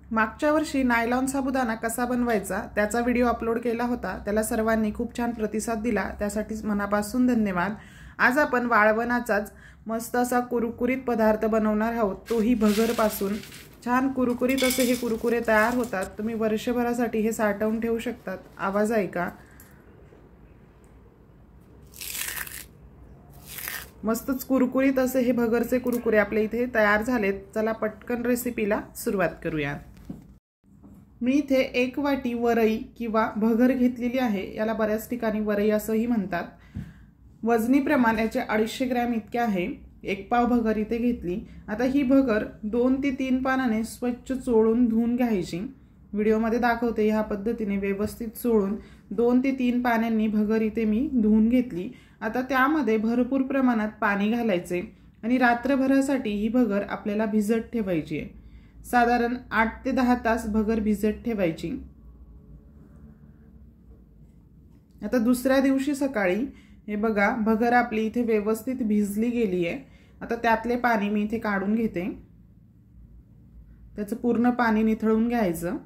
मागच्या वर्षी नायलॉन साबुदाणा कसा बनवायचा त्याचा व्हिडिओ अपलोड केला होता। त्याला सर्वांनी खूप छान प्रतिसाद दिला, त्यासाठी मनापासून धन्यवाद। आज आपण वाळवणाचाच मस्त असा कुरकुरीत पदार्थ बनवणार आहोत, तोही भगरपासून। छान कुरकुरीत असे हे कुरकुरे तयार होतात। तुम्ही वर्षभरासाठी हे साठवून ठेवू शकतात। आवाज ऐका, मस्तच कुरकुरीत असे हे भगरचे कुरकुरे आपल्या इथे तयार झालेत। चला पटकन रेसिपीला सुरुवात करूया। मी इथे 1 वाटी वरई किंवा भगर घेतलेली आहे। याला बऱ्याच ठिकाणी वरई असंही म्हणतात। वजनी प्रमाण याचे 250 ग्रॅम इतके आहे। 1 पाव भगर इथे घेतली। आता ही भगर 2 ते 3 पानाने स्वच्छ चोळून धुवून घ्यायची। व्हिडिओमध्ये दाखवते ह्या पद्धतीने व्यवस्थित चोळून 2 ते 3 पाण्यांनी भगर इथे मी धुवून घेतली। आता त्यामध्ये भरपूर प्रमाणात पाणी घालायचे आणि रात्रभरासाठी ही भगर आपल्याला भिजत ठेवायची आहे। साधारण 8 ते 10 तास भगर भिजत ठेवायची। आता दुसऱ्या दिवशी सकाळी हे बघा, भगर आपली इथे व्यवस्थित भिजली गेली आहे। आता त्यातले पाणी मी इथे काढून घेते। त्याचं पूर्ण पाणी निथळून घ्यायचं।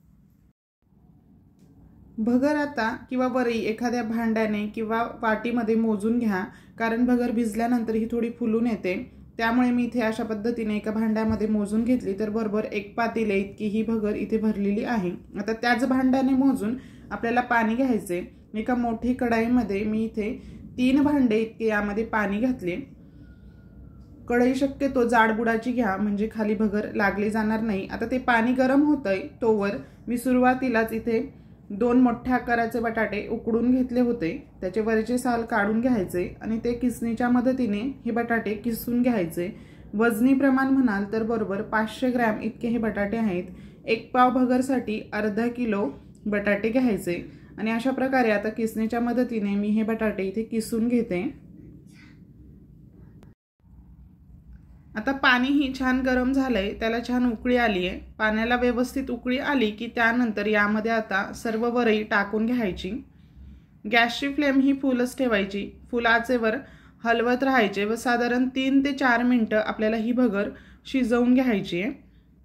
भगर आता किंवा वरई एखाद्या भांड्याने किंवा वाटीमध्ये मोजून घ्या, कारण भगर भिजल्यानंतर ही थोडी फुलून येते। त्यामुळे मी इथे अशा पद्धतीने एका भांड्यामध्ये मोजून घेतली, तर बरोबर 1 पातेले इतकी ही भगर इथे भरलेली आहे। आता त्याच भांड्याने मोजून आपल्याला पाणी घ्यायचे। एका मोठी कढईमध्ये मी इथे 3 भांडे इतके यामध्ये पाणी घातले। कढई शक्यतो जाडबुडाची घ्या, म्हणजे खाली भगर लागली जाणार नाही। आता ते पाणी गरम होतंय तोवर मी सुरुवातीलाच इथे 2 मोठ्या आकाराचे बटाटे उकडून घेतले होते। त्याचे वरचे साल काढून घ्यायचे आणि ते किसणीच्या मदतीने हे बटाटे किसून घ्यायचे। वजनी प्रमाण म्हणाल तर बरोबर 500 ग्रॅम इतके हे बटाटे आहेत। 1 पाव भगरसाठी अर्धा किलो बटाटे घ्यायचे आणि अशा प्रकारे आता किसणीच्या मदतीने मी हे बटाटे इथे किसून घेते। आता पाणीही छान गरम झालंय, त्याला छान उकळी आली आहे। पाण्याला व्यवस्थित उकळी आली की त्यानंतर यामध्ये आता सर्व वरई टाकून घ्यायची। गॅसची फ्लेम ही फुलच ठेवायची। फुल आचेवर हलवत राहायचे व साधारण 3 ते 4 मिनिटं आपल्याला ही भगर शिजवून घ्यायची आहे।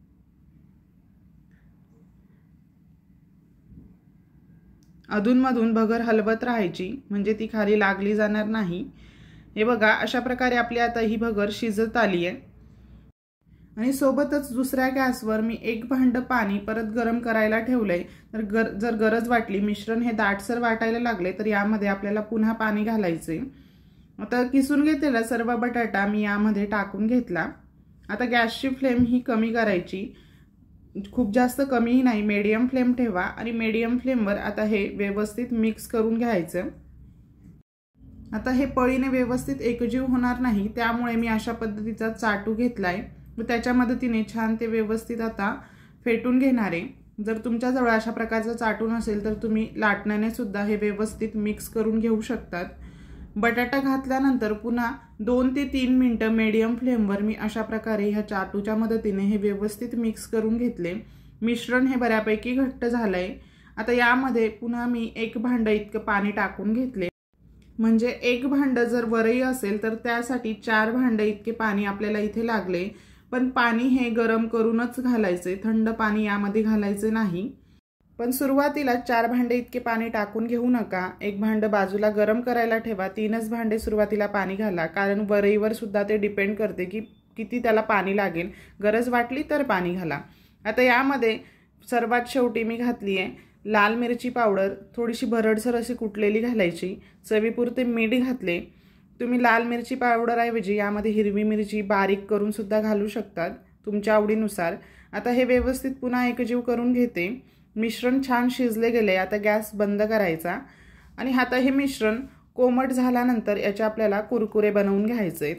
अधूनमधून भगर हलवत राहायची, म्हणजे ती खाली लागली जाणार नाही। हे बघा, अशा प्रकारे आपली आता ही भगर शिजत आली आहे। आणि सोबतच दुसऱ्या गॅसवर मी 1 भांड पाणी परत गरम करायला ठेवलंय। तर जर गरज वाटली, मिश्रण हे दाटसर वाटायला लागले, तर यामध्ये आपल्याला पुन्हा पाणी घालायचे। आता किसून घेतलेला सर्व बटाटा मी यामध्ये टाकून घेतला। आता गॅसची फ्लेम ही कमी करायची, खूप जास्त कमीही नाही, मीडियम फ्लेम ठेवा आणि मीडियम फ्लेमवर आता हे व्यवस्थित मिक्स करून घ्यायचं। आता हे पळीने व्यवस्थित एकजीव होणार नाही, त्यामुळे मी अशा पद्धतीचा चाटू घेतलाय व त्याच्या मदतीने छान ते व्यवस्थित आता फेटून घेणार आहे। जर तुमच्याजवळ अशा प्रकारचा चाटू नसेल तर तुम्ही लाटण्याने सुद्धा हे व्यवस्थित मिक्स करून घेऊ शकतात। बटाटा घातल्यानंतर पुन्हा 2 ते 3 मिनिटं मीडियम फ्लेमवर मी अशा प्रकारे ह्या चाटूच्या मदतीने हे व्यवस्थित मिक्स करून घेतले। मिश्रण हे बऱ्यापैकी घट्ट झालंय। आता यामध्ये पुन्हा मी 1 भांड इतकं पाणी टाकून घेतले, म्हणजे 1 भांड जर वरई असेल तर त्यासाठी 4 भांड इतके पाणी आपल्याला इथे लागले। पण पाणी हे गरम करूनच घालायचे, थंड पाणी यामध्ये घालायचे नाही। पण सुरुवातीला 4 भांडे इतके पाणी टाकून घेऊ नका। 1 भांड बाजूला गरम करायला ठेवा, 3च भांडे सुरुवातीला पाणी घाला, कारण वरईवर सुद्धा ते डिपेंड करते की किती त्याला पाणी लागेल। गरज वाटली तर पाणी घाला। आता यामध्ये सर्वात शेवटी मी घातली आहे लाल मिरची पावडर, थोडीशी भरडसर अशी कुटलेली घालायची। चवीपुरते मीठ घातले। तुम्ही लाल मिरची पावडर ऐवजी यामध्ये हिरवी मिरची बारीक करून सुद्धा घालू शकतात, तुमच्या आवडीनुसार। आता हे व्यवस्थित पुन्हा एकजीव करून घेते। मिश्रण छान शिजले गेले। आता गॅस बंद करायचा आणि आता हे मिश्रण कोमट झाल्यानंतर याचे आपल्याला कुरकुरे बनवून घ्यायचे।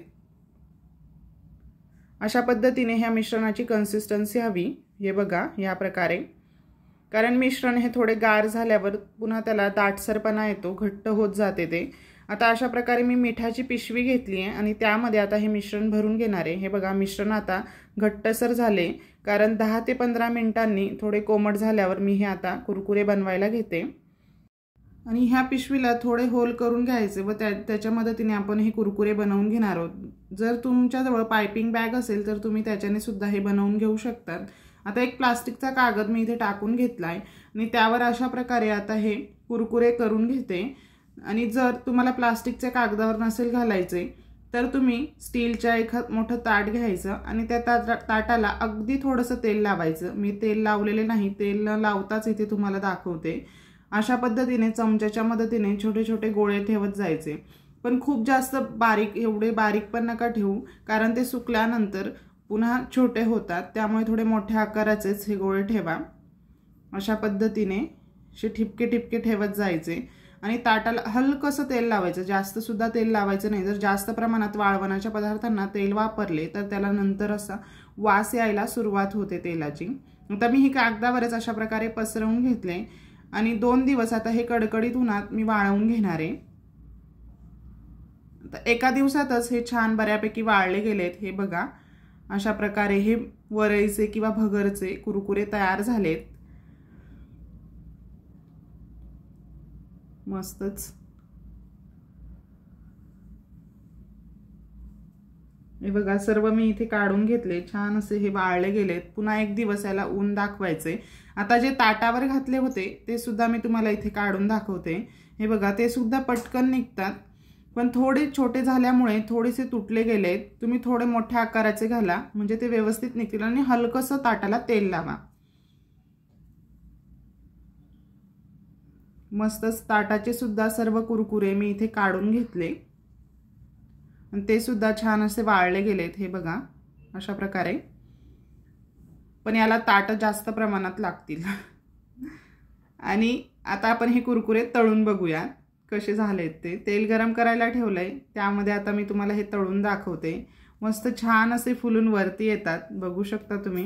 अशा पद्धतीने ह्या मिश्रणाची कन्सिस्टन्सी हवी। हे बघा, या प्रकारे, कारण मिश्रण हे थोडे गार झाल्यावर पुन्हा त्याला दाटसरपणा येतो, घट्ट होत जाते ते। आता अशा प्रकारे मी मिठाची पिशवी घेतली आहे आणि त्यामध्ये आता हे मिश्रण भरून घेणार आहे। हे बघा, मिश्रण आता घट्टसर झाले, कारण 10 ते 15 मिनिटांनी थोडे कोमट झाल्यावर मी हे आता कुरकुरे बनवायला घेते। आणि ह्या पिशवीला थोडे होल करून घ्यायचे व त्याच्या मदतीने आपण हे कुरकुरे बनवून घेणार आहोत। जर तुमच्याजवळ पाइपिंग बॅग असेल तर तुम्ही त्याच्याने सुद्धा हे बनवून घेऊ शकतात। आता एक प्लास्टिकचा कागद मी इथे टाकून घेतलाय आणि त्यावर अशा प्रकारे आता हे कुरकुरे करून घेते। आणि जर तुम्हाला प्लास्टिकच्या कागदावर नसेल घालायचे तर तुम्ही स्टीलच्या एक मोठं ताट घ्यायचं आणि त्या ताटाला अगदी थोडंसं तेल लावायचं। मी तेल लावलेले नाही, तेल न लावताच इथे तुम्हाला दाखवते। अशा पद्धतीने चमच्याच्या मदतीने छोटे छोटे गोळे ठेवत जायचे, पण खूप जास्त बारीक, एवढे बारीक पण नका ठेवू, कारण ते सुकल्यानंतर पुन्हा छोटे होतात। त्यामुळे थोडे मोठ्या आकाराचेच हे गोळे ठेवा। अशा पद्धतीने असे ठिपके ठिपके ठेवत जायचे आणि ताटाला हलकसं तेल लावायचं, जास्त सुद्धा तेल लावायचं नाही। जर जास्त प्रमाणात वाळवणाच्या पदार्थांना तेल वापरले तर त्याला नंतर असा वास यायला सुरुवात होते तेलाची। आता मी हे कागदावरच अशा प्रकारे पसरवून घेतले आणि 2 दिवस आता हे कडकडीत उन्हात मी वाळवून घेणार आहे। आता एका दिवसातच हे छान बऱ्यापैकी वाळले गेलेत। हे बघा, अशा प्रकारे हे वरईचे किंवा भगरचे कुरकुरे तयार झालेत। मस्तच। हे बघा, सर्व मी इथे काढून घेतले, छान असे हे वाळले गेलेत। पुन्हा एक दिवस याला ऊन दाखवायचे। आता जे ताटावर घातले होते ते सुद्धा मी तुम्हाला इथे काढून दाखवते। हे बघा, ते सुद्धा पटकन निघतात, पण थोडे छोटे झाल्यामुळे थोडेसे तुटले गेलेत। तुम्ही थोडे मोठ्या आकाराचे घाला म्हणजे ते व्यवस्थित निघतील आणि हलकसं ताटाला तेल लावा। मस्तच ताटाचे सुद्धा सर्व कुरकुरे मी इथे काढून घेतले आणि ते सुद्धा छान असे वाळले गेलेत। हे बघा, अशा प्रकारे, पण याला ताट जास्त प्रमाणात लागतील। आणि आता आपण हे कुरकुरे तळून बघूया कसे झालेत ते। तेल गरम करायला ठेवलंय, त्यामध्ये आता मी तुम्हाला हे तळून दाखवते। मस्त छान असे फुलून वरती येतात, बघू शकता तुम्ही।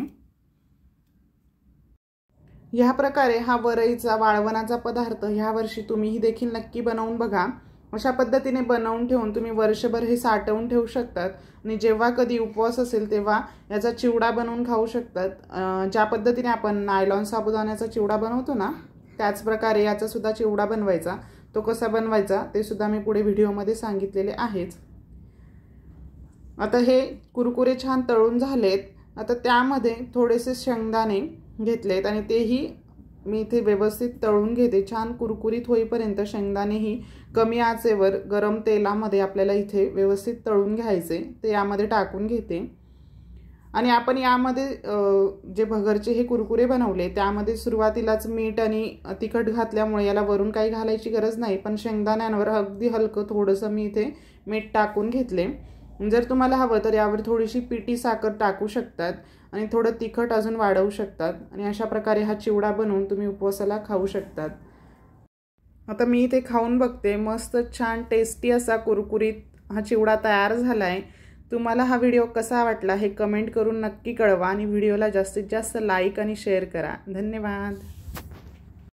ह्या प्रकारे हा वरईचा वाळवणाचा पदार्थ ह्या वर्षी तुम्हीही देखील नक्की बनवून बघा। अशा पद्धतीने बनवून ठेवून तुम्ही वर्षभर हे साठवून ठेवू शकतात आणि जेव्हा कधी उपवास असेल तेव्हा याचा चिवडा बनवून खाऊ शकतात। ज्या पद्धतीने आपण नायलॉन साबुदाण्याचा चिवडा बनवतो ना, त्याच प्रकारे याचा सुद्धा चिवडा बनवायचा। तो कसा बनवायचा ते सुद्धा मी पुढे व्हिडिओमध्ये सांगितलेले आहेच। आता हे कुरकुरे छान तळून झालेत। आता त्यामध्ये थोडेसे शेंगदाणे घेतलेत आणि तेही मी इथे व्यवस्थित तळून घेते। छान कुरकुरीत होईपर्यंत शेंगदाणेही कमी आचेवर गरम तेलामध्ये आपल्याला इथे व्यवस्थित तळून घ्यायचे। ते यामध्ये टाकून घेते आणि आपण यामध्ये जे भगरचे हे कुरकुरे बनवले त्यामध्ये सुरुवातीलाच मीठ आणि तिखट घातल्यामुळे याला वरून काही घालायची गरज नाही, पण शेंगदाण्यांवर अगदी हलकं थोडंसं मी इथे मीठ टाकून घेतले। जर तुम्हाला हवं तर यावर थोडीशी पिठी साखर टाकू शकतात आणि थोडं तिखट अजून वाढवू शकतात आणि अशा प्रकारे हा चिवडा बनवून तुम्ही उपवासाला खाऊ शकतात। आता मी इथे खाऊन बघते, मस्त छान टेस्टी असा कुरकुरीत हा चिवडा तयार झालाय। तुम्हाला हा व्हिडिओ कसा वाटला हे कमेंट करून नक्की कळवा आणि व्हिडिओला जास्तीत जास्त लाईक आणि शेअर करा। धन्यवाद।